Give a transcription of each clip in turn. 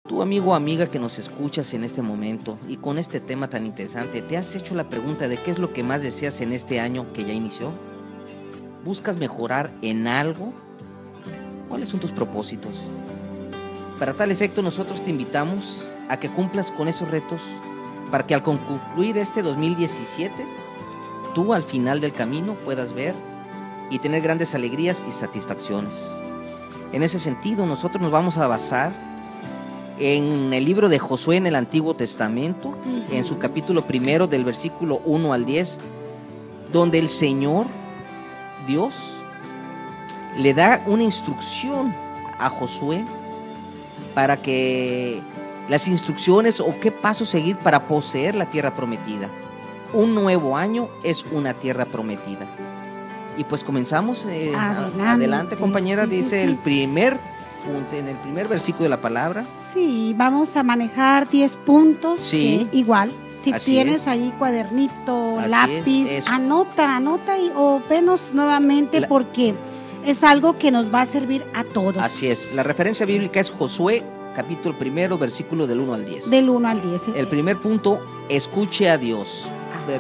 Tú, amigo o amiga que nos escuchas en este momento y con este tema tan interesante, ¿te has hecho la pregunta de qué es lo que más deseas en este año que ya inició? ¿Buscas mejorar en algo? ¿Cuáles son tus propósitos? Para tal efecto, nosotros te invitamos a que cumplas con esos retos para que al concluir este 2017, tú al final del camino puedas ver y tener grandes alegrías y satisfacciones. En ese sentido, nosotros nos vamos a basar en el libro de Josué en el Antiguo Testamento, en su capítulo 1, del versículo 1 al 10, donde el Señor, Dios, le da una instrucción a Josué para que las instrucciones o qué paso seguir para poseer la tierra prometida. Un nuevo año es una tierra prometida. Y pues comenzamos. Adelante, compañera, sí, dice sí. El primer punto, en el primer versículo de la palabra. Sí, vamos a manejar 10 puntos. Sí. Igual, si Así tienes es. ahí cuadernito, Así lápiz, es. anota o venos nuevamente porque es algo que nos va a servir a todos. Así es. La referencia bíblica es Josué, capítulo 1, versículo del 1 al 10. Del 1 al 10. El primer punto, escuche a Dios.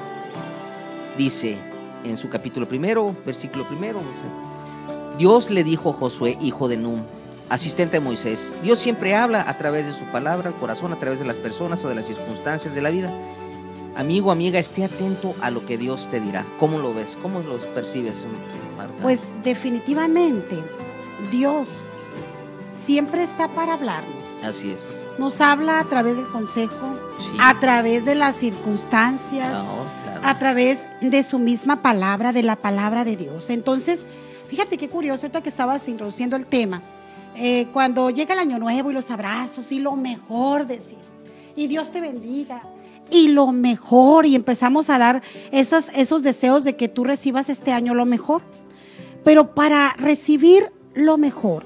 Dice en su capítulo 1, versículo 1, Dios le dijo a Josué, hijo de Nun, asistente de Moisés. Dios siempre habla a través de su palabra, al corazón, a través de las personas o de las circunstancias de la vida. Amigo, amiga, esté atento a lo que Dios te dirá. ¿Cómo lo ves? ¿Cómo lo percibes, Marta? Pues definitivamente, Dios siempre está para hablarnos. Así es. Nos habla a través del consejo, sí, a través de las circunstancias, claro. A través de su misma palabra, de la palabra de Dios. Entonces, fíjate qué curioso, ahorita que estabas introduciendo el tema, cuando llega el año nuevo y los abrazos y lo mejor decimos, y Dios te bendiga, y lo mejor, y empezamos a dar esos deseos de que tú recibas este año lo mejor. Pero para recibir lo mejor,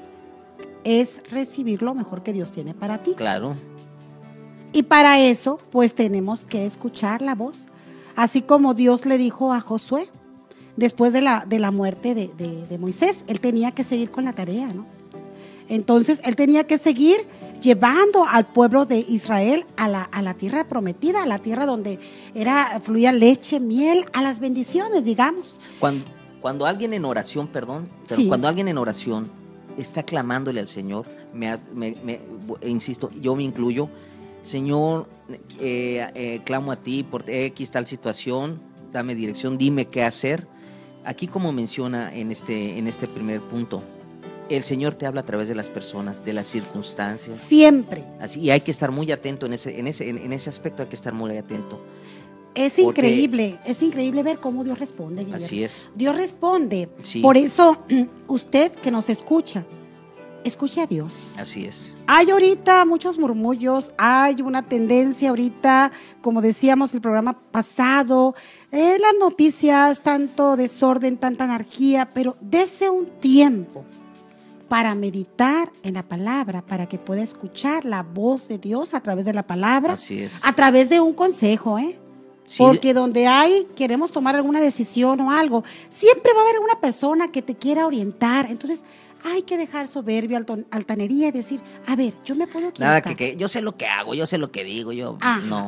es recibir lo mejor que Dios tiene para ti. Claro. Y para eso, pues tenemos que escuchar la voz. Así como Dios le dijo a Josué, después de la muerte de Moisés, él tenía que seguir con la tarea, ¿no? Entonces, él tenía que seguir llevando al pueblo de Israel a la tierra prometida, a la tierra donde fluía leche, miel, a las bendiciones, digamos. Cuando alguien en oración, sí, cuando alguien en oración está clamándole al Señor, insisto, yo me incluyo, Señor, clamo a ti por X tal situación, dame dirección, dime qué hacer. Aquí, como menciona en este primer punto, el Señor te habla a través de las personas, de las circunstancias. Siempre. Así, y hay que estar muy atento en ese aspecto, hay que estar muy atento. Es increíble ver cómo Dios responde. Guillermo. Así es. Dios responde. Sí. Por eso, usted que nos escucha, escuche a Dios. Así es. Hay ahorita muchos murmullos, hay una tendencia ahorita, como decíamos el programa pasado, las noticias, tanto desorden, tanta anarquía, pero dese un tiempo para meditar en la palabra, para que pueda escuchar la voz de Dios a través de la palabra. Así es. A través de un consejo, Sí. Porque donde queremos tomar alguna decisión o algo, siempre va a haber una persona que te quiera orientar. Entonces, hay que dejar soberbia, altanería y decir, a ver, yo me puedo equivocar. Nada que yo sé lo que hago, yo sé lo que digo, no.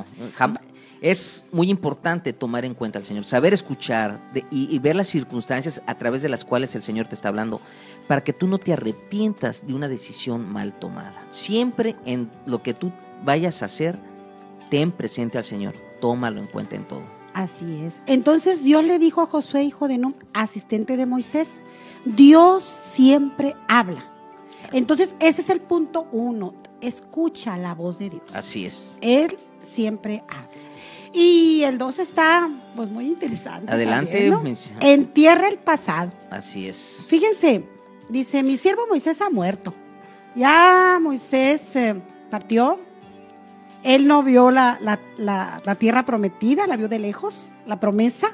Es muy importante tomar en cuenta al Señor, saber escuchar y ver las circunstancias a través de las cuales el Señor te está hablando, para que tú no te arrepientas de una decisión mal tomada. Siempre en lo que tú vayas a hacer, ten presente al Señor, tómalo en cuenta en todo. Así es. Entonces Dios le dijo a Josué, hijo de Nun, asistente de Moisés, Dios siempre habla. Entonces ese es el punto 1, escucha la voz de Dios. Así es. Él siempre habla. Y el 2 está pues muy interesante. Adelante. También, ¿no? Entierra el pasado. Así es. Fíjense, dice, mi siervo Moisés ha muerto. Ya Moisés partió. Él no vio la tierra prometida, la vio de lejos, la promesa.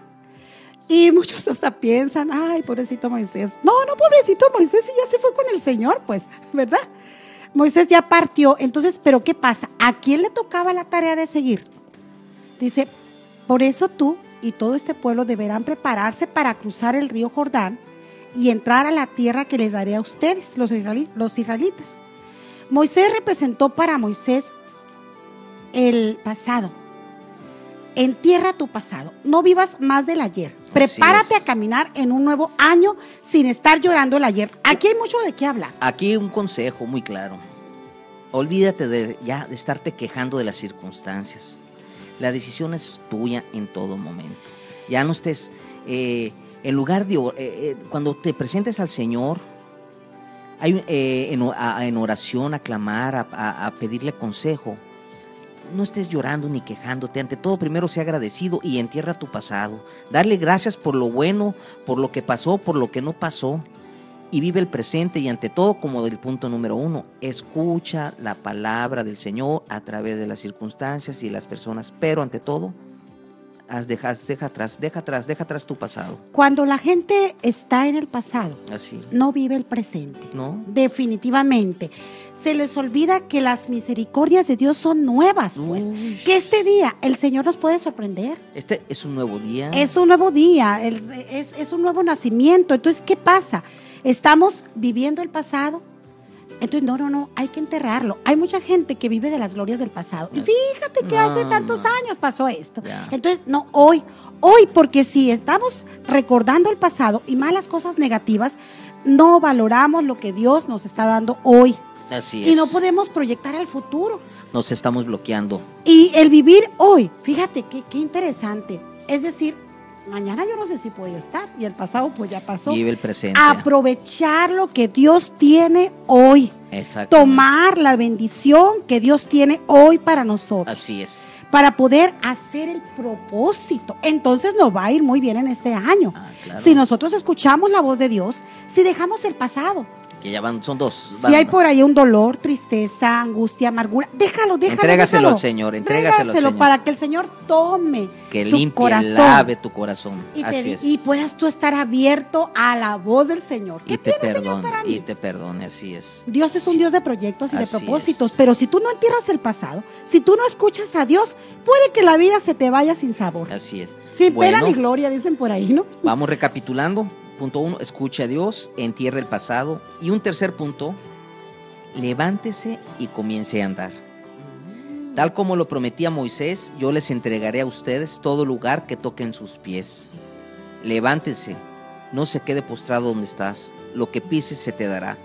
Y muchos hasta piensan, ay, pobrecito Moisés. No, pobrecito Moisés, y ya se fue con el Señor, pues, ¿verdad? Moisés ya partió. Entonces, ¿pero qué pasa? ¿A quién le tocaba la tarea de seguir? Dice, por eso tú y todo este pueblo deberán prepararse para cruzar el río Jordán y entrar a la tierra que les daré a ustedes, los israelitas. Moisés representó para Moisés el pasado. Entierra tu pasado, no vivas más del ayer. Prepárate a caminar en un nuevo año sin estar llorando el ayer. Aquí hay mucho de qué hablar. Aquí un consejo muy claro. Olvídate de estarte quejando de las circunstancias. La decisión es tuya en todo momento. Ya no estés, en lugar de, cuando te presentes al Señor, en oración, a clamar, a pedirle consejo, no estés llorando ni quejándote. Ante todo, primero sé agradecido y entierra tu pasado. Darle gracias por lo bueno, por lo que pasó, por lo que no pasó. Y vive el presente y ante todo, como del punto número 1, escucha la palabra del Señor a través de las circunstancias y las personas. Pero ante todo, deja atrás tu pasado. Cuando la gente está en el pasado, así, no vive el presente. ¿No? Definitivamente. Se les olvida que las misericordias de Dios son nuevas, pues. Que este día el Señor nos puede sorprender. Este es un nuevo día. Es un nuevo día, es un nuevo nacimiento. Entonces, ¿qué pasa? Estamos viviendo el pasado. Entonces, no, hay que enterrarlo. Hay mucha gente que vive de las glorias del pasado. Y fíjate que hace tantos años pasó esto. Ya. Entonces, no, hoy, porque si estamos recordando el pasado y malas cosas negativas, no valoramos lo que Dios nos está dando hoy. Así es. Y no podemos proyectar al futuro. Nos estamos bloqueando. Y el vivir hoy, fíjate qué interesante. Es decir, mañana yo no sé si puede estar y el pasado pues ya pasó. Vive el presente. Aprovechar lo que Dios tiene hoy. Exacto. Tomar la bendición que Dios tiene hoy para nosotros. Así es. Para poder hacer el propósito. Entonces nos va a ir muy bien en este año. Claro. Si nosotros escuchamos la voz de Dios, si dejamos el pasado. Que ya son dos. Si hay por ahí un dolor, tristeza, angustia, amargura, déjalo. Entrégaselo al Señor, entrégaselo al Señor. Para que el Señor tome que tu limpie, corazón, lave tu corazón. Y puedas tú estar abierto a la voz del Señor. Y te perdone, así es. Dios es un Dios de proyectos y de así propósitos, es. Pero si tú no entierras el pasado, si tú no escuchas a Dios, puede que la vida se te vaya sin sabor. Así es. Sin pena ni gloria, dicen por ahí, ¿no? Vamos recapitulando. Punto 1, escuche a Dios, entierre el pasado. Y un tercer punto, levántese y comience a andar. Tal como lo prometí a Moisés, yo les entregaré a ustedes todo lugar que toquen sus pies. Levántese, no se quede postrado donde estás. Lo que pises se te dará.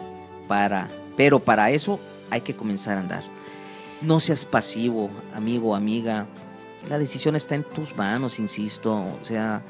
Pero para eso hay que comenzar a andar. No seas pasivo, amigo, amiga. La decisión está en tus manos, insisto. O sea,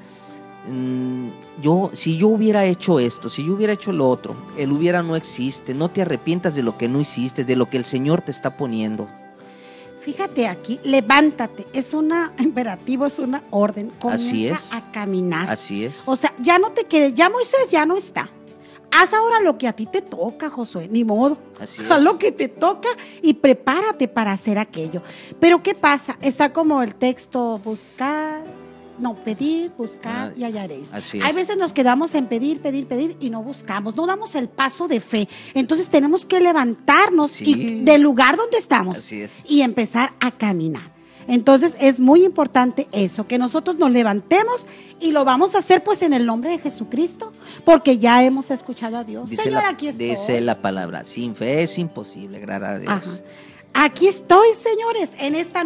si yo hubiera hecho esto, si yo hubiera hecho lo otro, el hubiera no existe. No te arrepientas de lo que no hiciste, de lo que el Señor te está poniendo. Fíjate aquí, levántate, es un imperativo, es una orden. Comienza a caminar. Así es. O sea, ya no te quedes, ya Moisés ya no está. Haz ahora lo que a ti te toca, Josué, ni modo. Haz lo que te toca y prepárate para hacer aquello. Pero ¿qué pasa? Está como el texto, pedir, buscar y hallaréis. Hay veces nos quedamos en pedir y no buscamos, no damos el paso de fe. Entonces tenemos que levantarnos del lugar donde estamos y empezar a caminar. Entonces es muy importante eso, que nosotros nos levantemos y lo vamos a hacer pues en el nombre de Jesucristo, porque ya hemos escuchado a Dios. Señor, aquí estoy. Dice la palabra, sin fe es imposible agradar a Dios. Ajá. Aquí estoy, señores, en esta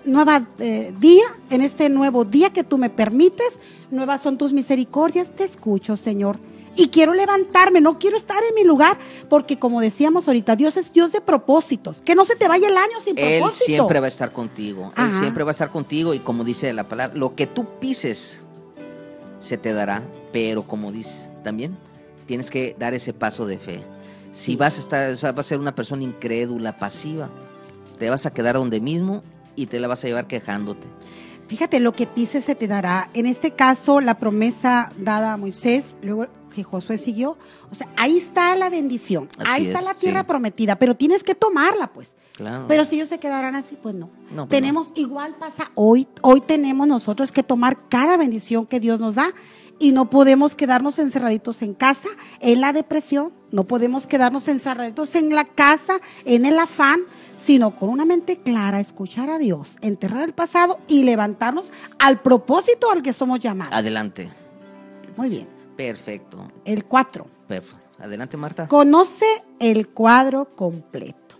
en este nuevo día que tú me permites. Nuevas son tus misericordias. Te escucho, Señor. Y quiero levantarme, no quiero estar en mi lugar, porque como decíamos ahorita, Dios es Dios de propósitos. Que no se te vaya el año sin propósito. Él siempre va a estar contigo. Él siempre va a estar contigo. Y como dice la palabra, lo que tú pises se te dará. Pero como dice también, tienes que dar ese paso de fe. Si vas a ser una persona incrédula, pasiva, te vas a quedar donde mismo y te la vas a llevar quejándote. Fíjate, lo que pises se te dará. En este caso, la promesa dada a Moisés, luego que Josué siguió, o sea, ahí está la bendición, ahí está la tierra prometida, pero tienes que tomarla, pues. Claro. Pero si ellos se quedarán así, pues no. Tenemos, igual pasa hoy tenemos nosotros que tomar cada bendición que Dios nos da. Y no podemos quedarnos encerraditos en casa, en la depresión, no podemos quedarnos encerraditos en la casa, en el afán, sino con una mente clara, escuchar a Dios, enterrar el pasado y levantarnos al propósito al que somos llamados. Adelante. Muy bien. Perfecto. El 4. Perfecto. Adelante, Marta. Conoce el cuadro completo.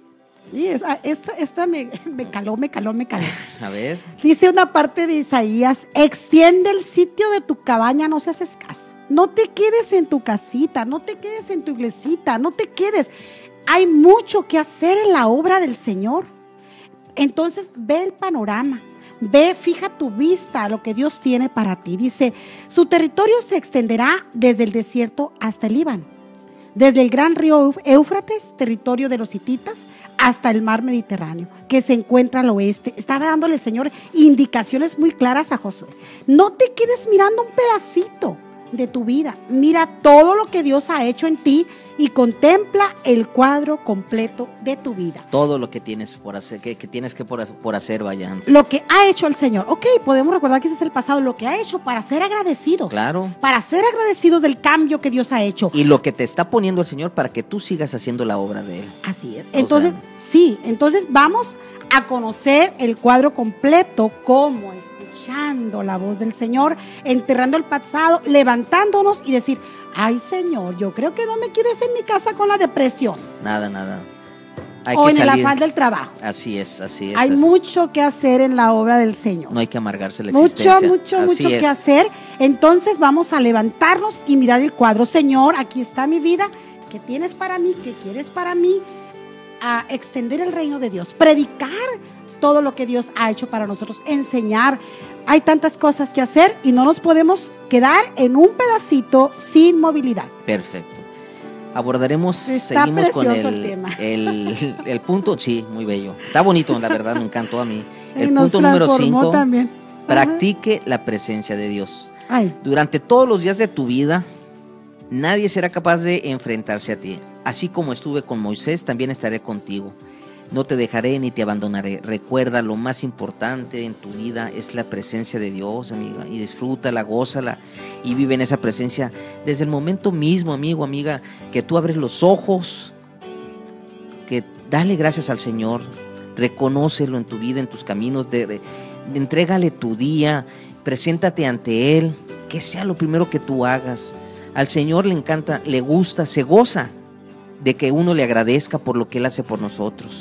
Y esta me caló. A ver. Dice una parte de Isaías: extiende el sitio de tu cabaña, no seas escasa. No te quedes en tu casita, no te quedes en tu iglesita, no te quedes. Hay mucho que hacer en la obra del Señor. Entonces ve el panorama, fija tu vista a lo que Dios tiene para ti. Dice, su territorio se extenderá desde el desierto hasta el Líbano, desde el gran río Éufrates, territorio de los hititas, hasta el mar Mediterráneo, que se encuentra al oeste. Estaba dándole el Señor indicaciones muy claras a Josué. No te quedes mirando un pedacito de tu vida, mira todo lo que Dios ha hecho en ti y contempla el cuadro completo de tu vida. Todo lo que tienes por hacer, que tienes que por hacer, vaya. Lo que ha hecho el Señor. Ok, podemos recordar que ese es el pasado, lo que ha hecho para ser agradecidos. Claro. Para ser agradecidos del cambio que Dios ha hecho. Y lo que te está poniendo el Señor para que tú sigas haciendo la obra de Él. Así es. Entonces, entonces vamos a conocer el cuadro completo, como escuchando la voz del Señor, enterrando el pasado, levantándonos y decir, ay Señor, yo creo que no me quieres en mi casa con la depresión. Nada. O en el afán del trabajo. Así es. Hay mucho que hacer en la obra del Señor. No hay que amargarse la existencia. Mucho que hacer. Entonces vamos a levantarnos y mirar el cuadro. Señor, aquí está mi vida. ¿Qué tienes para mí? ¿Qué quieres para mí? A extender el reino de Dios. Predicar todo lo que Dios ha hecho para nosotros. Enseñar. Hay tantas cosas que hacer y no nos podemos quedar en un pedacito sin movilidad. Perfecto. Abordaremos, seguimos con el punto, sí, muy bello. Está bonito, la verdad, me encantó a mí. El punto número 5, practique la presencia de Dios. Durante todos los días de tu vida, nadie será capaz de enfrentarse a ti. Así como estuve con Moisés, también estaré contigo. No te dejaré ni te abandonaré. Recuerda, lo más importante en tu vida es la presencia de Dios, amiga, y disfrútala, gózala y vive en esa presencia desde el momento mismo, amigo, amiga, que tú abres los ojos, que dale gracias al Señor, reconócelo en tu vida, en tus caminos, entrégale tu día, preséntate ante Él, que sea lo primero que tú hagas. Al Señor le encanta, le gusta, se goza de que uno le agradezca por lo que Él hace por nosotros.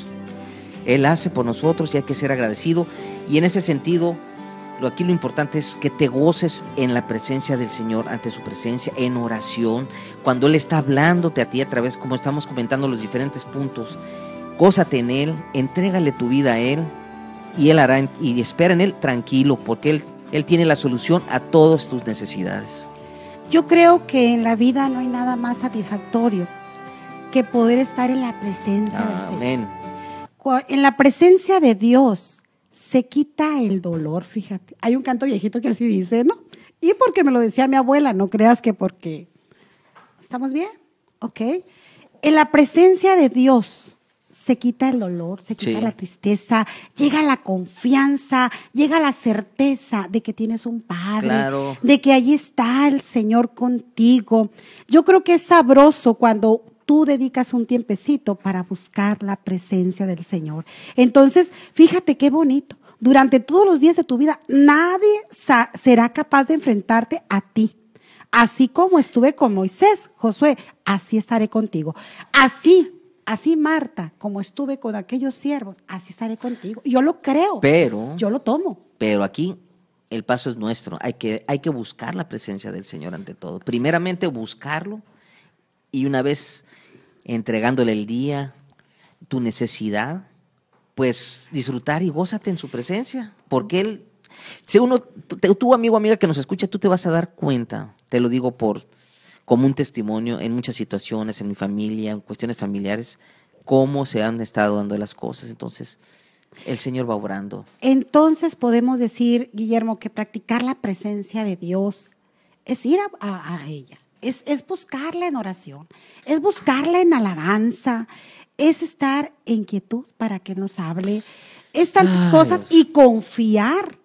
Él hace por nosotros y hay que ser agradecido. Y en ese sentido, aquí lo importante es que te goces en la presencia del Señor, ante su presencia, en oración, cuando Él está hablándote a ti a través, como estamos comentando los diferentes puntos. Gózate en Él, entrégale tu vida a Él y Él hará, y espera en Él tranquilo, porque Él tiene la solución a todas tus necesidades. Yo creo que en la vida no hay nada más satisfactorio que poder estar en la presencia del Señor. Amén. En la presencia de Dios se quita el dolor, fíjate. Hay un canto viejito que así dice, ¿no? Y porque me lo decía mi abuela, no creas que porque... ¿Estamos bien? Ok. En la presencia de Dios se quita el dolor, se quita la tristeza, llega la confianza, llega la certeza de que tienes un Padre, de que allí está el Señor contigo. Yo creo que es sabroso cuando tú dedicas un tiempecito para buscar la presencia del Señor. Entonces, fíjate qué bonito. Durante todos los días de tu vida, nadie será capaz de enfrentarte a ti. Así como estuve con Moisés, Josué, así estaré contigo. Así Marta, como estuve con aquellos siervos, así estaré contigo. Yo lo creo, yo lo tomo. Pero aquí el paso es nuestro. Hay que buscar la presencia del Señor ante todo. Primeramente buscarlo. Y una vez entregándole el día, tu necesidad, pues disfrutar y gózate en su presencia. Porque Él, si tú amigo, amiga que nos escucha, tú te vas a dar cuenta, te lo digo como un testimonio en muchas situaciones, en mi familia, en cuestiones familiares, cómo se han estado dando las cosas. Entonces, el Señor va obrando. Entonces podemos decir, Guillermo, que practicar la presencia de Dios es ir a ella. Es buscarla en oración, es buscarla en alabanza, es estar en quietud para que nos hable, es tantas cosas y confiar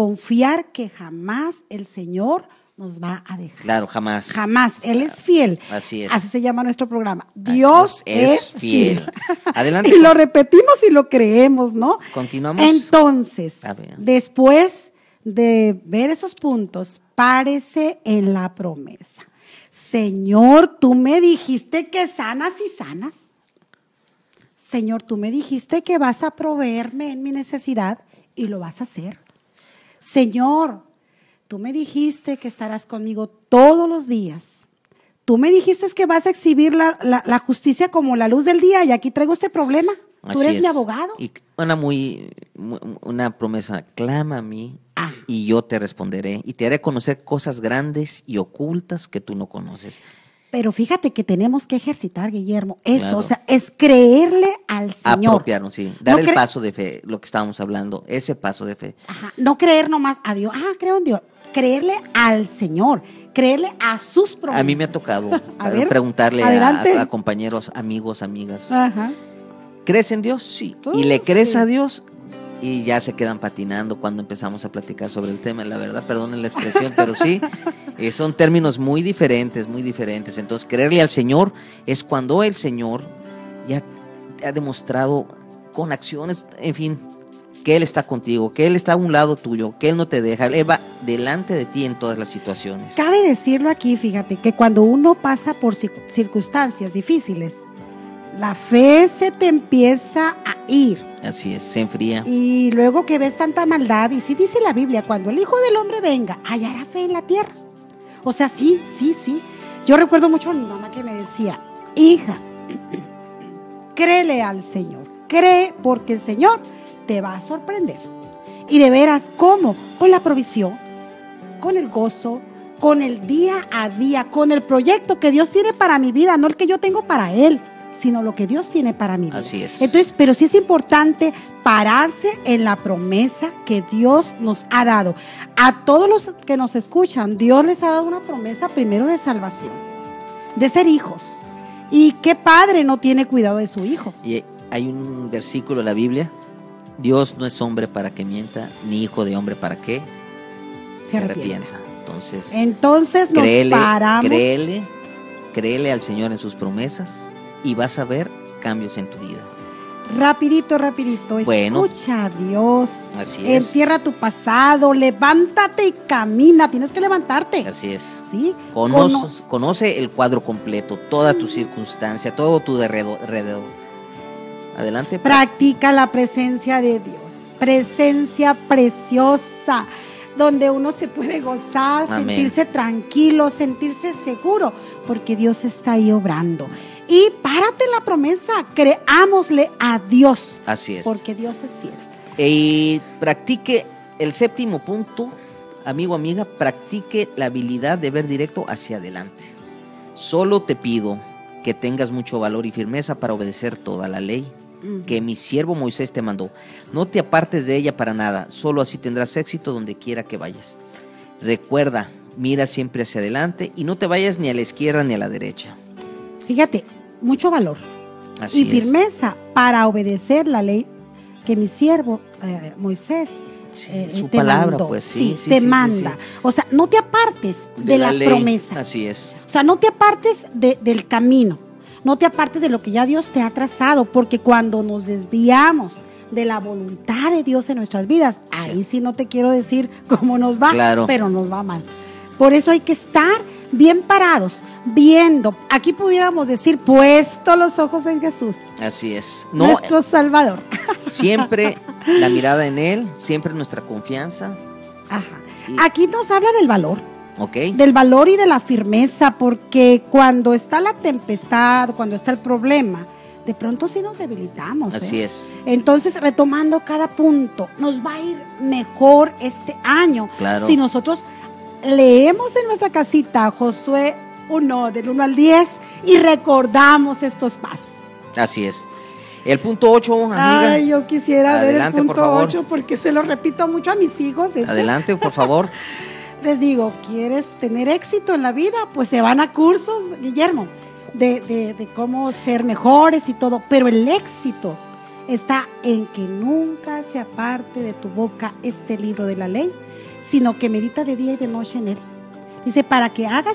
que jamás el Señor nos va a dejar. Claro, jamás. Jamás, Él es fiel. Así es. Así se llama nuestro programa. Dios es fiel. Adelante. Y lo repetimos y lo creemos, ¿no? Continuamos. Entonces, después de ver esos puntos, párese en la promesa. Señor, tú me dijiste que sanas y sanas. Señor, tú me dijiste que vas a proveerme en mi necesidad y lo vas a hacer. Señor, tú me dijiste que estarás conmigo todos los días. Tú me dijiste que vas a exhibir la justicia como la luz del día y aquí traigo este problema. Tú eres mi abogado. Y una promesa, clama a mí y yo te responderé y te haré conocer cosas grandes y ocultas que tú no conoces. Pero fíjate que tenemos que ejercitar, Guillermo, eso, claro. O sea, es creerle al Señor. Apropiarnos, sí, dar el paso de fe, lo que estábamos hablando, ese paso de fe. Ajá, no creer nomás a Dios, creo en Dios, creerle al Señor, creerle a sus promesas. A mí me ha tocado preguntarle a compañeros, amigos, amigas, ¿crees en Dios? Sí. ¿Y le crees a Dios? Y ya se quedan patinando cuando empezamos a platicar sobre el tema, la verdad, perdonen la expresión, pero sí, son términos muy diferentes. Entonces, creerle al Señor es cuando el Señor ya te ha demostrado con acciones, en fin, que Él está contigo, que Él está a un lado tuyo, que Él no te deja, Él va delante de ti en todas las situaciones. Cabe decirlo aquí, fíjate, que cuando uno pasa por circunstancias difíciles, la fe se te empieza a ir. Así es, se enfría. Y luego que ves tanta maldad, y sí dice la Biblia, cuando el Hijo del Hombre venga, hallará fe en la tierra. O sea, sí. Yo recuerdo mucho a mi mamá que me decía, hija, créele al Señor, cree porque el Señor te va a sorprender. Y de veras, ¿cómo? Con la provisión, con el gozo, con el día a día, con el proyecto que Dios tiene para mi vida, no el que yo tengo para Él, sino lo que Dios tiene para mi vida. Así es. Entonces, pero sí es importante pararse en la promesa que Dios nos ha dado. A todos los que nos escuchan, Dios les ha dado una promesa primero de salvación, de ser hijos. ¿Y qué padre no tiene cuidado de su hijo? Y hay un versículo en la Biblia, Dios no es hombre para que mienta, ni hijo de hombre para que se arrepienta. Entonces nos paramos. Créele al Señor en sus promesas y vas a ver cambios en tu vida. Rapidito, escucha a Dios, entierra tu pasado, levántate y camina, tienes que levantarte. Así es. ¿Sí? Conoce el cuadro completo, toda tu circunstancia, todo tu alrededor. Adelante. Practica la presencia de Dios, presencia preciosa, donde uno se puede gozar, sentirse tranquilo, sentirse seguro, porque Dios está ahí obrando. Y párate en la promesa, creámosle a Dios. Así es. Porque Dios es fiel. Y practique el séptimo punto, amigo, amiga, practique la habilidad de ver directo hacia adelante. Solo te pido que tengas mucho valor y firmeza para obedecer toda la ley que mi siervo Moisés te mandó. No te apartes de ella para nada, solo así tendrás éxito donde quiera que vayas. Recuerda, mira siempre hacia adelante y no te vayas ni a la izquierda ni a la derecha. Fíjate, mucho valor y firmeza para obedecer la ley que mi siervo Moisés su te palabra, mandó. Pues te manda. O sea, no te apartes de la promesa. Así es. O sea, no te apartes del camino, no te apartes de lo que ya Dios te ha trazado, porque cuando nos desviamos de la voluntad de Dios en nuestras vidas, ahí sí no te quiero decir cómo nos va, pero nos va mal. Por eso hay que estar bien parados, viendo, aquí pudiéramos decir, puesto los ojos en Jesús. Así es. Nuestro Salvador. Siempre la mirada en Él, siempre nuestra confianza. Aquí nos habla del valor. Okay. Del valor y de la firmeza, porque cuando está la tempestad, cuando está el problema, de pronto sí nos debilitamos. Así es. Entonces, retomando cada punto, nos va a ir mejor este año. Claro. Si nosotros leemos en nuestra casita Josué 1, del 1 al 10, y recordamos estos pasos. Así es. El punto 8, amiga. Ay, yo quisiera ver el punto 8 porque se lo repito mucho a mis hijos. Adelante, por favor. Les digo, ¿quieres tener éxito en la vida? Pues se van a cursos, Guillermo, de cómo ser mejores y todo. Pero el éxito está en que nunca se aparte de tu boca este libro de la ley, sino que medita de día y de noche en él. Dice, para que hagas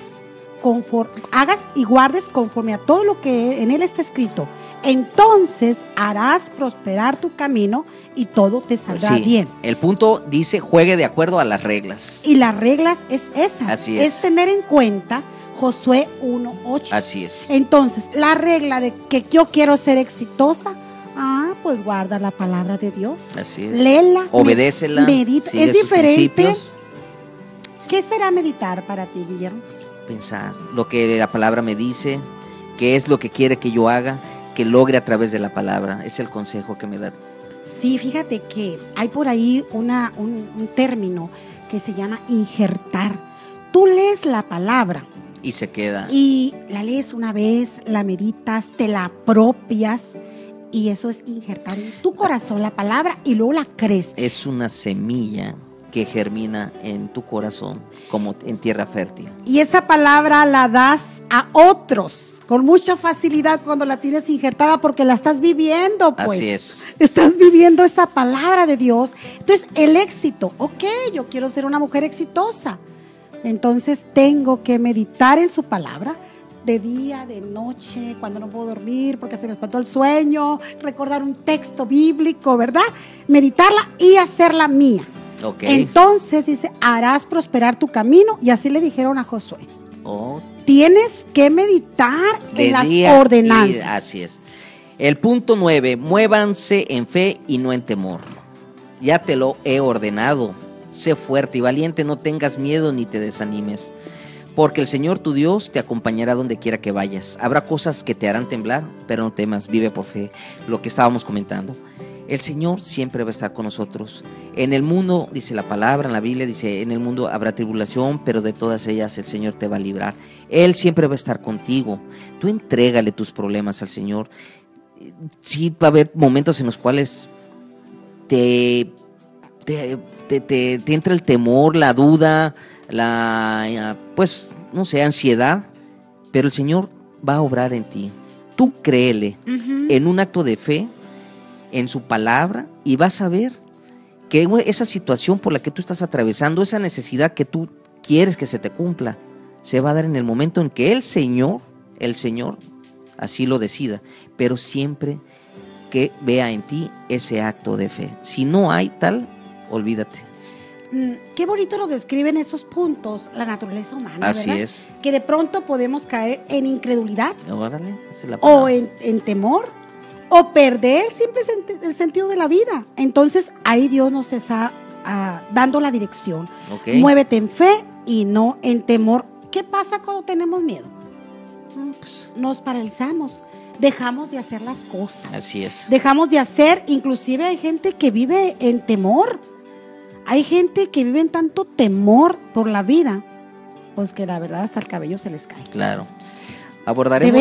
y guardes conforme a todo lo que en él está escrito. Entonces harás prosperar tu camino y todo te saldrá bien. El punto dice, juegue de acuerdo a las reglas. Y las reglas es esas. Así es. Es tener en cuenta Josué 1:8. Así es. Entonces, la regla de que yo quiero ser exitosa, pues guarda la palabra de Dios. Así es. Léela. Obedécela. Medita. Es diferente. ¿Qué será meditar para ti, Guillermo? Pensar lo que la palabra me dice, qué es lo que quiere que yo haga, que logre a través de la palabra. Es el consejo que me da. Sí, fíjate que hay por ahí un término que se llama injertar. Tú lees la palabra y se queda. Y la lees una vez, la meditas, te la apropias y eso es injertar en tu corazón la palabra y luego la crees. Es una semilla que germina en tu corazón como en tierra fértil. Y esa palabra la das a otros con mucha facilidad cuando la tienes injertada porque la estás viviendo, pues. Así es. Estás viviendo esa palabra de Dios. Entonces, el éxito, yo quiero ser una mujer exitosa. Entonces, tengo que meditar en su palabra de día, de noche, cuando no puedo dormir porque se me espantó el sueño, recordar un texto bíblico, ¿verdad? Meditarla y hacerla mía. Okay. Entonces dice, harás prosperar tu camino, y así le dijeron a Josué. Tienes que meditar en las ordenanzas. Así es. El punto 9, muévanse en fe y no en temor. Ya te lo he ordenado. Sé fuerte y valiente, no tengas miedo ni te desanimes. Porque el Señor tu Dios te acompañará donde quiera que vayas. Habrá cosas que te harán temblar, pero no temas, vive por fe. Lo que estábamos comentando. El Señor siempre va a estar con nosotros. En el mundo, dice la palabra, en la Biblia dice, en el mundo habrá tribulación, pero de todas ellas el Señor te va a librar. Él siempre va a estar contigo. Tú entrégale tus problemas al Señor. Sí, va a haber momentos en los cuales te entra el temor, la duda, ansiedad, pero el Señor va a obrar en ti. Tú créele en un acto de fe, en su palabra, y vas a ver que esa situación por la que tú estás atravesando, esa necesidad que tú quieres que se te cumpla, se va a dar en el momento en que el Señor así lo decida, pero siempre que vea en ti ese acto de fe. Si no hay tal, olvídate. Qué bonito nos describen esos puntos la naturaleza humana, así ¿verdad? Es. Que de pronto podemos caer en incredulidad, o en temor, o perder el sentido de la vida. Entonces ahí Dios nos está dando la dirección. Okay. Muévete en fe y no en temor. ¿Qué pasa cuando tenemos miedo? Nos paralizamos, dejamos de hacer las cosas. Así es. Dejamos de hacer, inclusive hay gente que vive en temor. Hay gente que vive en tanto temor por la vida, pues que la verdad hasta el cabello se les cae. Claro. Abordaremos.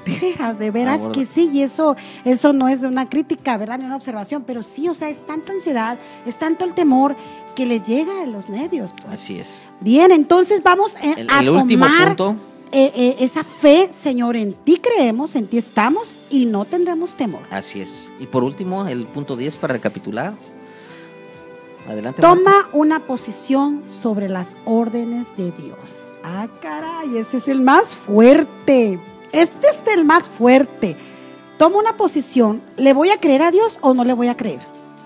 De veras que sí, y eso no es una crítica, ¿verdad? Ni una observación, pero sí, o sea, es tanta ansiedad, es tanto el temor que les llega a los nervios. Pues. Así es. Bien, entonces vamos a último tomar punto. Esa fe, Señor, en ti creemos, en ti estamos y no tendremos temor. Así es. Y por último, el punto 10 para recapitular. Adelante. Toma Marta. una posición sobre las órdenes de Dios. Ah, caray, ese es el más fuerte. Este es el más fuerte. Toma una posición. ¿Le voy a creer a Dios o no le voy a creer?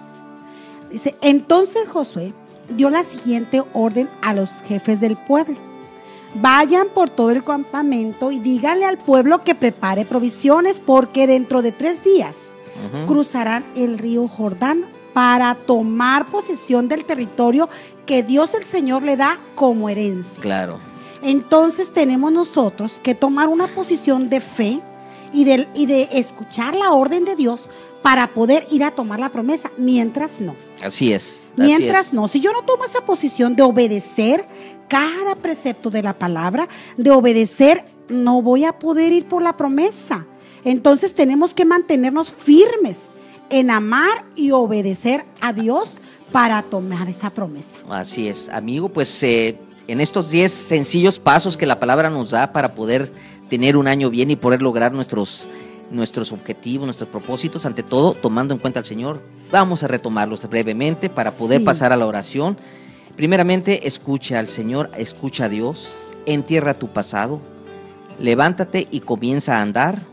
Dice, entonces Josué dio la siguiente orden a los jefes del pueblo. Vayan por todo el campamento y díganle al pueblo que prepare provisiones, porque dentro de 3 días cruzarán el río Jordán para tomar posesión del territorio que Dios el Señor le da como herencia. Claro. Entonces tenemos nosotros que tomar una posición de fe y de escuchar la orden de Dios para poder ir a tomar la promesa, mientras no. Así es. Mientras no. Si yo no tomo esa posición de obedecer cada precepto de la palabra, de obedecer, no voy a poder ir por la promesa. Entonces tenemos que mantenernos firmes en amar y obedecer a Dios para tomar esa promesa. Así es, amigo, pues en estos 10 sencillos pasos que la palabra nos da para poder tener un año bien y poder lograr nuestros objetivos, nuestros propósitos, ante todo tomando en cuenta al Señor, vamos a retomarlos brevemente para poder pasar a la oración. Primeramente, escucha al Señor, escucha a Dios, entierra tu pasado, levántate y comienza a andar.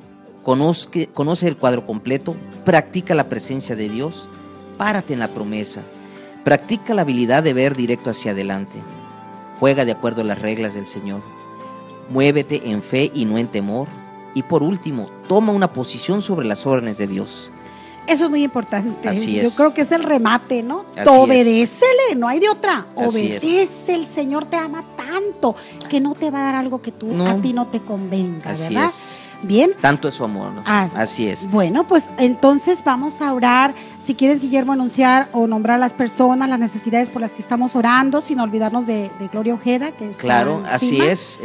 Conoce el cuadro completo, practica la presencia de Dios, párate en la promesa, practica la habilidad de ver directo hacia adelante, juega de acuerdo a las reglas del Señor, muévete en fe y no en temor, y por último, toma una posición sobre las órdenes de Dios. Eso es muy importante. Así Yo creo que es el remate, ¿no? Obedécele, no hay de otra. Obedece, el Señor te ama tanto que no te va a dar algo que a ti no te convenga, así ¿verdad? Es. Bien. Tanto es su amor, ¿no? Así es. Bueno, pues entonces vamos a orar. Si quieres, Guillermo, anunciar o nombrar a las personas, las necesidades por las que estamos orando, sin olvidarnos de Gloria Ojeda, que es claro, así es.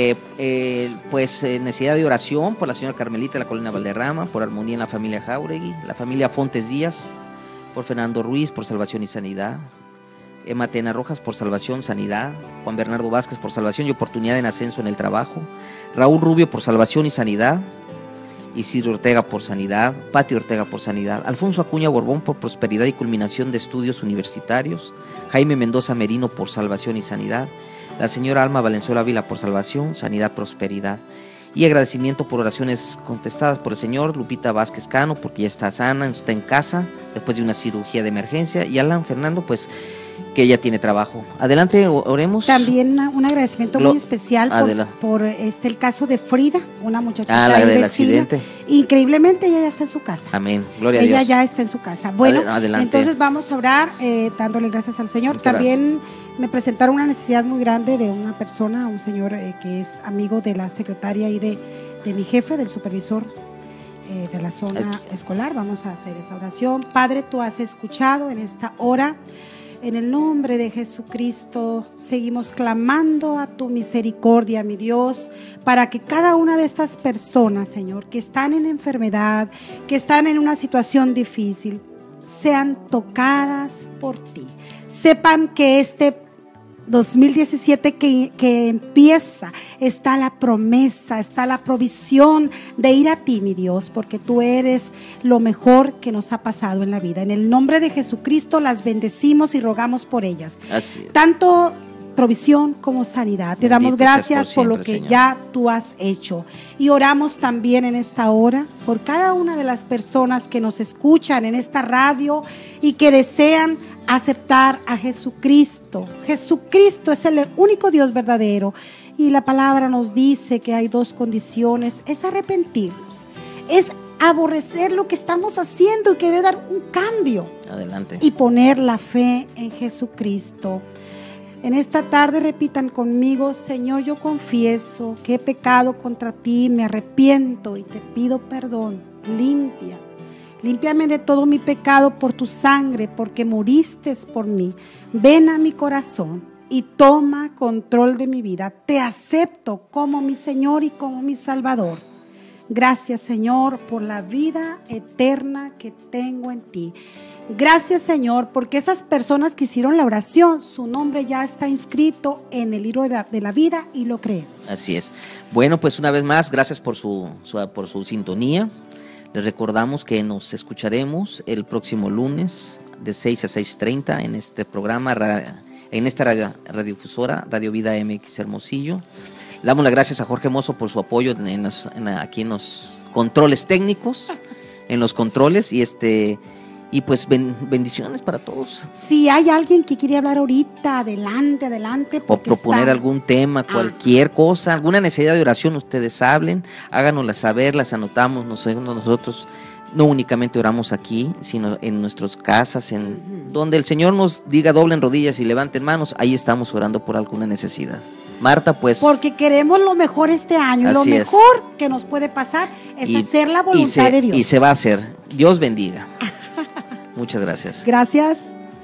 Pues necesidad de oración por la señora Carmelita de la Colonia Valderrama, por armonía en la familia Jauregui, la familia Fontes Díaz, por Fernando Ruiz, por salvación y sanidad. Emma Tena Rojas por salvación, sanidad. Juan Bernardo Vázquez por salvación y oportunidad en ascenso en el trabajo. Raúl Rubio por salvación y sanidad, Isidro Ortega por sanidad, Pati Ortega por sanidad, Alfonso Acuña Borbón por prosperidad y culminación de estudios universitarios, Jaime Mendoza Merino por salvación y sanidad, la señora Alma Valenzuela Ávila por salvación, sanidad, prosperidad. Y agradecimiento por oraciones contestadas por el Señor, Lupita Vázquez Cano, porque ya está sana, está en casa, después de una cirugía de emergencia, y Alan Fernando, pues, que ella tiene trabajo. Adelante, oremos. También un agradecimiento muy especial por el caso de Frida, una muchachita del accidente. Increíblemente ella ya está en su casa. Amén, gloria a Dios. Ella ya está en su casa. Bueno, adelante. Entonces vamos a orar dándole gracias al Señor. Muchas También gracias. Me presentaron una necesidad muy grande de una persona, un señor que es amigo de la secretaria y de mi jefe, del supervisor de la zona escolar. Vamos a hacer esa oración. Padre, tú has escuchado en esta hora. En el nombre de Jesucristo seguimos clamando a tu misericordia, mi Dios, para que cada una de estas personas, Señor, que están en enfermedad, que están en una situación difícil, sean tocadas por ti. Sepan que este 2017 que empieza, está la promesa, está la provisión de ir a ti, mi Dios, porque tú eres lo mejor que nos ha pasado en la vida. En el nombre de Jesucristo las bendecimos y rogamos por ellas. Así es. Tanto provisión como sanidad. Te damos gracias por lo que Señor. Ya tú has hecho. Y oramos también en esta hora por cada una de las personas que nos escuchan en esta radio y que desean aceptar a Jesucristo. Jesucristo es el único Dios verdadero y la palabra nos dice que hay dos condiciones: es arrepentirnos, es aborrecer lo que estamos haciendo y querer dar un cambio. Adelante. Y poner la fe en Jesucristo. En esta tarde repitan conmigo: Señor, yo confieso que he pecado contra ti, me arrepiento y te pido perdón. Límpiame de todo mi pecado por tu sangre, porque moriste por mí. Ven a mi corazón y toma control de mi vida. Te acepto como mi Señor y como mi Salvador. Gracias, Señor, por la vida eterna que tengo en ti. Gracias, Señor, porque esas personas que hicieron la oración, su nombre ya está inscrito en el libro de la vida y lo creemos. Así es. Bueno, pues una vez más, gracias por su sintonía. Les recordamos que nos escucharemos el próximo lunes de 6 a 6:30 en este programa, en esta radiodifusora, Radio Vida MX Hermosillo. Le damos las gracias a Jorge Mozo por su apoyo aquí en los controles técnicos, en los controles, y pues bendiciones para todos. Si hay alguien que quiere hablar ahorita, adelante. O proponer algún tema, cualquier cosa, alguna necesidad de oración, ustedes hablen, háganosla saber, las anotamos. Nosotros no únicamente oramos aquí, sino en nuestras casas, donde el Señor nos diga doblen rodillas y levanten manos, ahí estamos orando por alguna necesidad. Marta, pues... Porque queremos lo mejor este año, lo mejor que nos puede pasar es hacer la voluntad de Dios. Y se va a hacer. Dios bendiga. Muchas gracias. Gracias.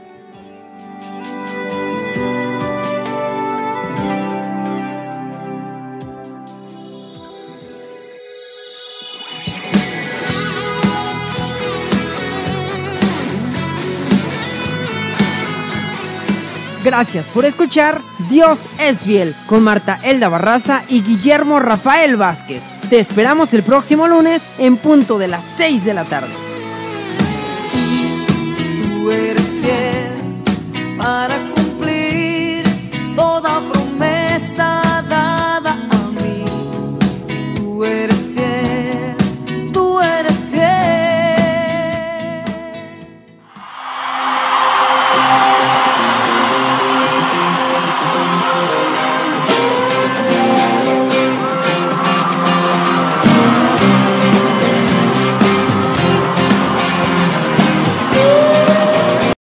Gracias por escuchar Dios es fiel con Marta Elda Barraza y Guillermo Rafael Vázquez. Te esperamos el próximo lunes en punto de las 6 de la tarde.